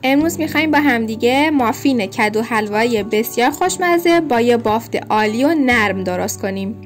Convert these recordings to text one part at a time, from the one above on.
امروز میخوایم با همدیگه مافین کدو حلوایی بسیار خوشمزه با یه بافت عالی و نرم درست کنیم.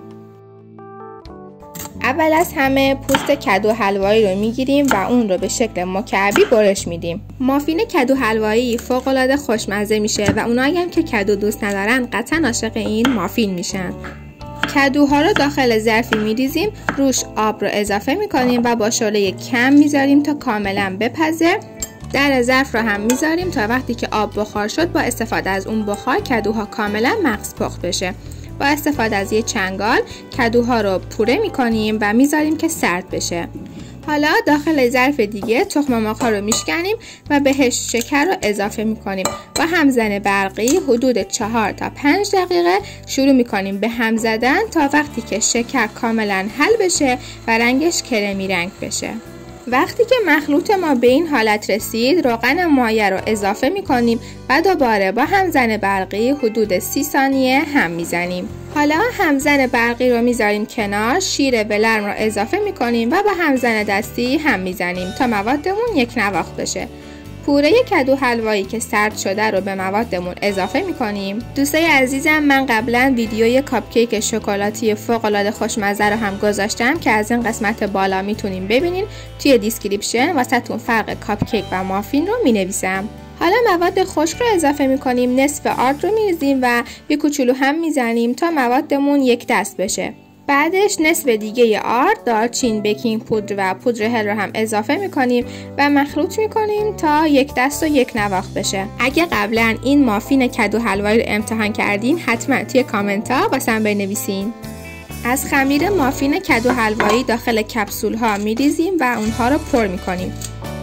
اول از همه پوست کدو حلوایی رو میگیریم و اون رو به شکل مکعبی برش میدیم. مافین کدو حلوایی فوق العاده خوشمزه میشه و اونایی هم که کدو دوست ندارن قطعا عاشق این مافین میشن. کدوها رو داخل ظرفی میریزیم، روش آب رو اضافه میکنیم و با شعله کم میذاریم تا کاملا بپزه. در ظرف رو هم میذاریم تا وقتی که آب بخار شد با استفاده از اون بخار کدوها کاملا مغز پخت بشه. با استفاده از یه چنگال کدوها رو پوره میکنیم و میذاریم که سرد بشه. حالا داخل ظرف دیگه تخم مرغ ها رو میشکنیم و بهش شکر رو اضافه میکنیم. با همزن برقی حدود 4 تا 5 دقیقه شروع میکنیم به هم زدن تا وقتی که شکر کاملا حل بشه و رنگش کرمی رنگ بشه. وقتی که مخلوط ما به این حالت رسید روغن مایع رو اضافه میکنیم و دوباره با همزن برقی حدود 30 ثانیه هم میزنیم. حالا همزن برقی رو میذاریم کنار، شیر ولرم رو اضافه میکنیم و با همزن دستی هم میزنیم تا موادمون یک نواخت بشه. پوره کدو حلوایی که سرد شده رو به موادمون اضافه میکنیم. دوستای عزیزم، من قبلا ویدیوی کاپ کیک شکلاتی فوق العاده خوشمزه رو هم گذاشتم که از این قسمت بالا میتونین ببینین. توی دیسکریپشن واسهتون فرق کاپ کیک و مافین رو مینویسم. حالا مواد خشک رو اضافه میکنیم، نصف آرد رو میریزیم و یه کوچولو هم میزنیم تا موادمون یک دست بشه. بعدش نصف دیگه آرد، دارچین، بیکینگ پودر و پودر هل رو هم اضافه میکنیم و مخلوط میکنیم تا یک دست و یک نواخت بشه. اگه قبلا این مافین کدو حلوایی رو امتحان کردین حتما توی کامنت ها واسم بنویسین. از خمیر مافین کدو حلوایی داخل کپسول ها میریزیم و اونها رو پر میکنیم.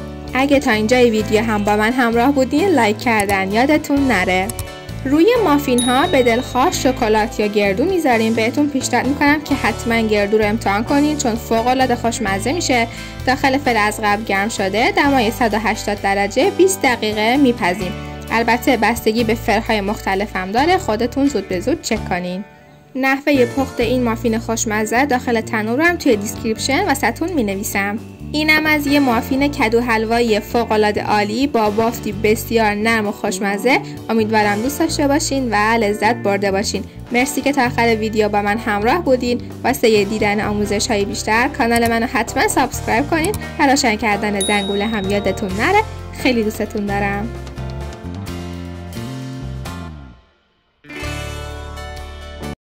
اگه تا اینجای ویدیو هم با من همراه بودین لایک کردن یادتون نره. روی مافین ها به دلخواه شکلات یا گردو میذاریم. بهتون پیشنهاد میکنم که حتما گردو رو امتحان کنین چون فوق العاده خوشمزه میشه. داخل فر از قبل گرم شده، دمای 180 درجه 20 دقیقه میپزیم. البته بستگی به فرهای مختلف هم داره، خودتون زود به زود چک کنین. نحوه پخت این مافین خوشمزه داخل تنور هم توی دیسکریپشن واسهتون مینویسم. اینم از یه مافین کدو حلوایی فوق العاده عالی با بافتی بسیار نرم و خوشمزه. امیدوارم دوست داشته باشین و لذت برده باشین. مرسی که تا آخر ویدیو با من همراه بودین. واسه دیدن آموزش‌های بیشتر کانال منو حتما سابسکرایب کنین. و روشن کردن زنگوله هم یادتون نره. خیلی دوستتون دارم.